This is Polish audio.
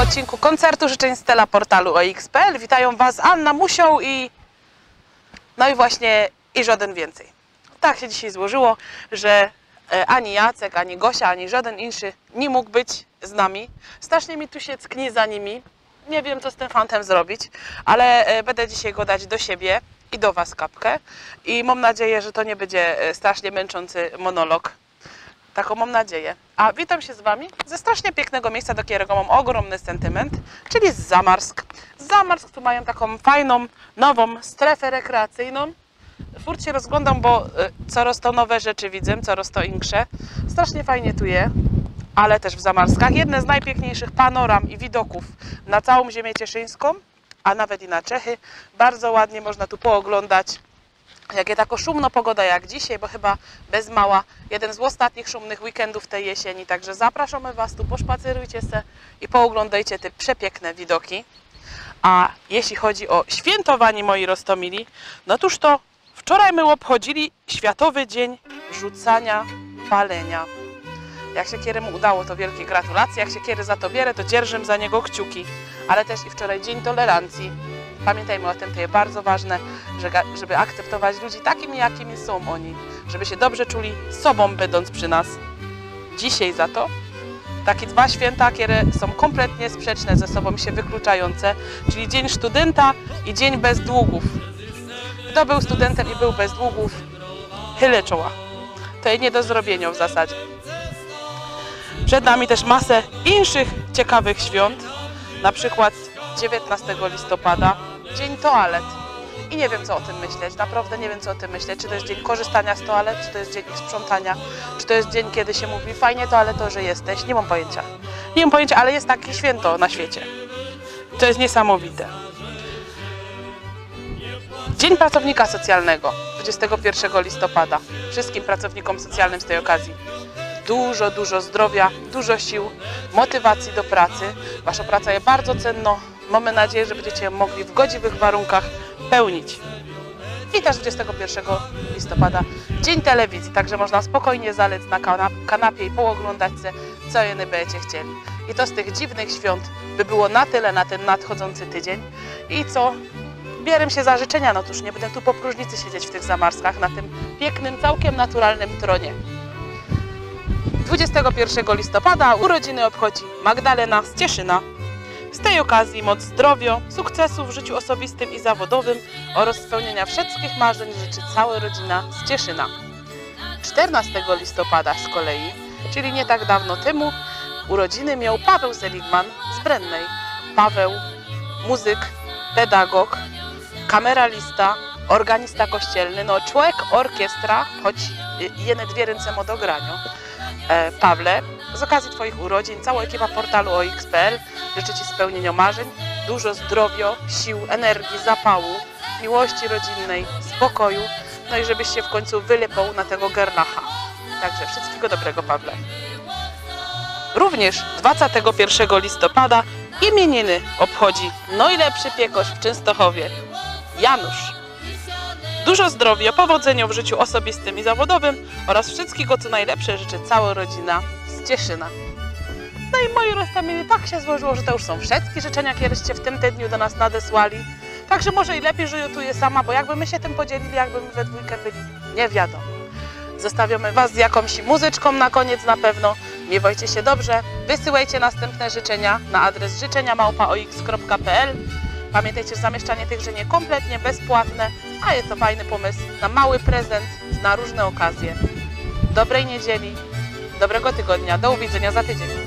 odcinku koncertu życzeń Stella portalu OX.pl. Witają Was Anna Musioł i właśnie żaden więcej. Tak się dzisiaj złożyło, że ani Jacek, ani Gosia, ani żaden inny nie mógł być z nami. Strasznie mi tu się tkni za nimi. Nie wiem, co z tym fantem zrobić, ale będę dzisiaj go dać do siebie i do Was kapkę. I mam nadzieję, że to nie będzie strasznie męczący monolog. Taką mam nadzieję. A witam się z Wami ze strasznie pięknego miejsca, do którego mam ogromny sentyment, czyli z Zamarsk. Z Zamarsk tu mają taką fajną, nową strefę rekreacyjną. Furt się rozglądam, bo coraz to nowe rzeczy widzę, coraz to insze. Strasznie fajnie tu jest, ale też w Zamarskach. Jedne z najpiękniejszych panoram i widoków na całą ziemię cieszyńską, a nawet i na Czechy. Bardzo ładnie można tu pooglądać. Jakie taka szumna pogoda jak dzisiaj, bo chyba bez mała jeden z ostatnich szumnych weekendów tej jesieni. Także zapraszamy Was tu, poszpacerujcie se i pooglądajcie te przepiękne widoki. A jeśli chodzi o świętowanie, moi roztomili, no toż to wczoraj my obchodzili Światowy Dzień Rzucania Palenia. Jak się kieremu udało, to wielkie gratulacje. Jak się kiery za to bierę, to dzierżę za niego kciuki. Ale też i wczoraj Dzień Tolerancji. Pamiętajmy o tym, to jest bardzo ważne, żeby akceptować ludzi takimi, jakimi są oni. Żeby się dobrze czuli sobą, będąc przy nas. Dzisiaj za to takie dwa święta, które są kompletnie sprzeczne ze sobą, się wykluczające, czyli Dzień Studenta i Dzień Bez Długów. Kto był studentem i był bez długów, chylę czoła. To jest nie do zrobienia w zasadzie. Przed nami też masę innych ciekawych świąt, na przykład 19 listopada, Dzień Toalet. I nie wiem, co o tym myśleć, naprawdę nie wiem, co o tym myśleć. Czy to jest dzień korzystania z toalet, czy to jest dzień ich sprzątania, czy to jest dzień, kiedy się mówi fajnie toaletorzy jesteś, nie mam pojęcia. Nie mam pojęcia, ale jest takie święto na świecie. To jest niesamowite. Dzień Pracownika Socjalnego, 21 listopada. Wszystkim pracownikom socjalnym z tej okazji dużo zdrowia, dużo sił, motywacji do pracy. Wasza praca jest bardzo cenna. Mamy nadzieję, że będziecie ją mogli w godziwych warunkach pełnić. I też 21 listopada Dzień Telewizji, także można spokojnie zalec na kanapie i pooglądać się, co jeny będziecie chcieli. I to z tych dziwnych świąt by było na tyle na ten nadchodzący tydzień. I co? Bierę się za życzenia, no cóż, nie będę tu po próżnicy siedzieć w tych Zamarskach, na tym pięknym, całkiem naturalnym tronie. 21 listopada urodziny obchodzi Magdalena z Cieszyna. Z tej okazji moc zdrowia, sukcesu w życiu osobistym i zawodowym oraz spełnienia wszystkich marzeń życzy cała rodzina z Cieszyna. 14 listopada z kolei, czyli nie tak dawno temu, urodziny miał Paweł Seligman z Brennej. Paweł, muzyk, pedagog, kameralista, organista kościelny, no człowiek orkiestra, choć jene dwie ręce ma do grania. Pawle, z okazji Twoich urodzin cała ekipa portalu OX.pl życzy Ci spełnienia marzeń, dużo zdrowia, sił, energii, zapału, miłości rodzinnej, spokoju, no i żebyś się w końcu wylepał na tego gerlacha. Także wszystkiego dobrego, Pawle. Również 21 listopada imieniny obchodzi najlepszy piekarz w Częstochowie, Janusz. Dużo zdrowia, powodzenia w życiu osobistym i zawodowym oraz wszystkiego, co najlepsze życzy cała rodzina z Cieszyna. No i moi roztomili, tak się złożyło, że to już są wszystkie życzenia, kiedyście w tym tygodniu do nas nadesłali. Także może i lepiej, że ja tu jest sama, bo jakby my się tym podzielili, jakby my we dwójkę byli, nie wiadomo. Zostawiamy Was z jakąś muzyczką na koniec na pewno. Miewajcie się dobrze, wysyłajcie następne życzenia na adres życzenia@ox.pl. Pamiętajcie, że zamieszczanie tych życzeń jest kompletnie bezpłatne, a jest to fajny pomysł na mały prezent na różne okazje. Dobrej niedzieli, dobrego tygodnia, do uwidzenia za tydzień.